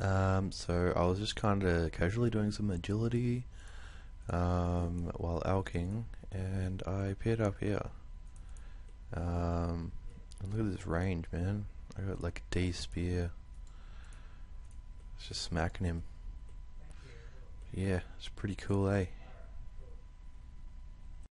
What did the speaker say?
So I was just kind of casually doing some agility while alking, and I appeared up here. And look at this range, man. I got like a D spear. It's just smacking him. Yeah, it's pretty cool, eh?